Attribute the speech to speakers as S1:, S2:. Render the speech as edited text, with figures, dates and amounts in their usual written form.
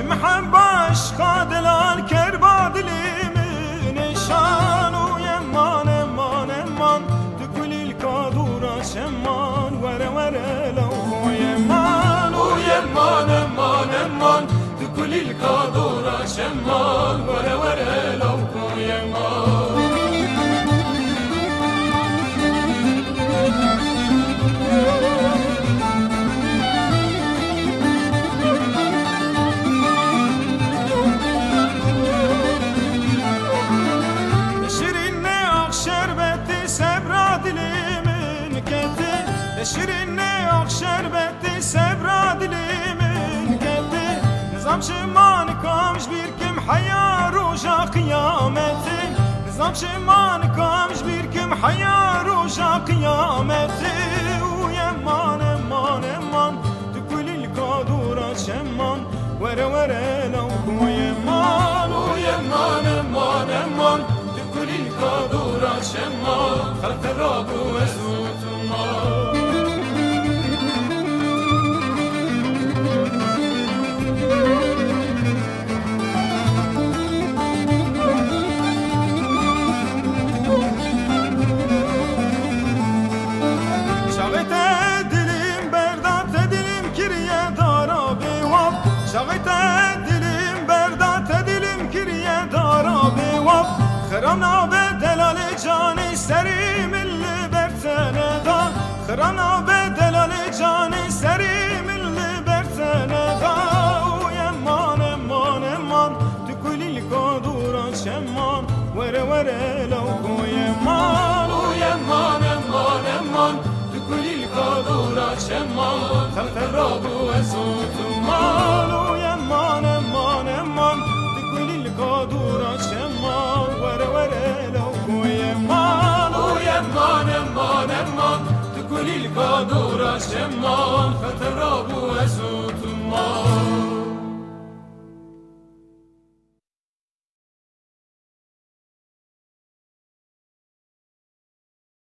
S1: محباش قادلان كربا دلي من نشان ويمان امان امان تقول الكادورة شمان ورا ورا لو يمان ويمان امان امان تقول الكادورة شمان ورا ورا لو يمان شیرینی آخ شربتی سبرا دلی من کتی نظام شمان کامش بیر کم حیا روژا قیامتی نظام شمان کامش بیر کم حیا روژا قیامتی و یمان امان امان تکل الکادورا شمان ورا ورا لو و یمان امان امان تکل الکادورا شمان خلق الراب وزوت ما شغيت دلم بردات دلم كريه دارا بواب خرامنا بدلال جاني سريم اللي برتنا دا خرامنا بدلال جاني سريم اللي برتنا دا ويمان امان امان تقول الكادورة شمان ورا ورا لو يمان ويمان امان امان تقول الكادورة شمان خلق الراب وزوت مال ويمان امان امان تقول الكادورة شمان ورا ورا لو يمان ويمان امان امان تقول الكادورة شمان خلق